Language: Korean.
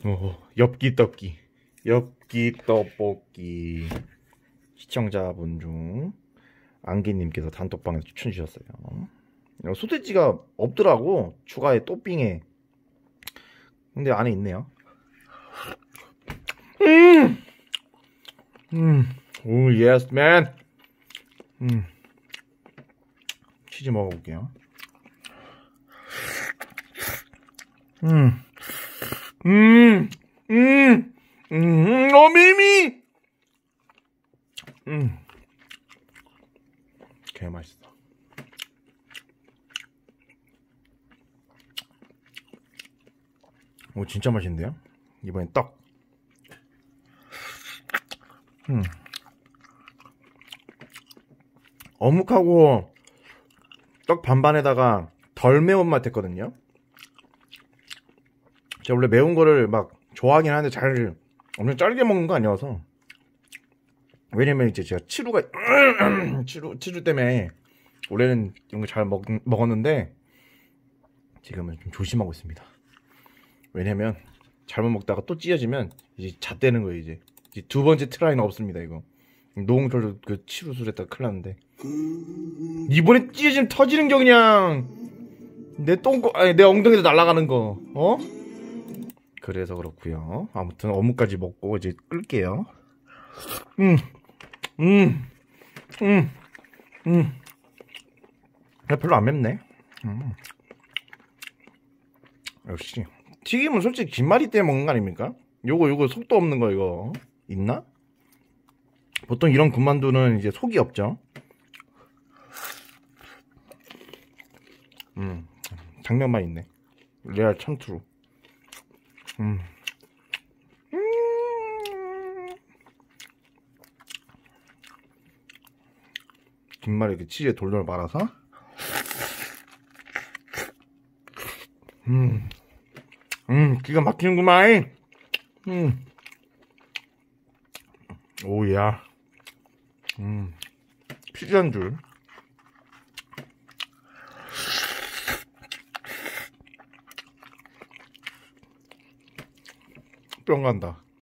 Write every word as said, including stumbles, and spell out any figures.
오, 엽기 떡기, 엽기 떡볶이. 시청자분 중 안기님께서 단톡방에서 추천 주셨어요. 소세지가 없더라고, 추가에 토핑에. 근데 안에 있네요. 음, 음, 오 예스 맨. 음, 치즈 먹어볼게요. 음, 음, 음, 음, 너미미. 음, 개 맛있어. 오, 진짜 맛있는데요? 이번엔 떡. 음. 어묵하고 떡 반반에다가 덜 매운맛 했거든요. 제가 원래 매운 거를 막 좋아하긴 하는데 잘 엄청 짧게 먹는 거 아니어서. 왜냐면 이제 제가 치루가 치루 치루 때문에 원래는 이런 거 잘 먹었는데 지금은 좀 조심하고 있습니다. 왜냐면 잘못 먹다가 또 찢어지면 이제 잣대는 거예요. 이제, 이제 두 번째 트라이는 없습니다. 이거 노홍철도 그 치루술 했다가 큰일 났는데 이번에 찢어지면 터지는 거 그냥 내 똥꼬 아니 내 엉덩이도 날아가는 거 어? 그래서 그렇고요. 아무튼 어묵까지 먹고 이제 끌게요. 음, 음, 음, 음. 별로 안 맵네. 음. 역시 튀김은 솔직히 김말이 때문에 먹는 거 아닙니까? 요거 요거 속도 없는 거 이거 있나? 보통 이런 군만두는 이제 속이 없죠. 음, 장면만 있네. 레알 참트루. 음. 음. 김말이 이렇게 치즈에 돌돌 말아서. 음, 음, 기가 막히는구만. 음, 오야. 음, 피자인 줄. 뿅 간다.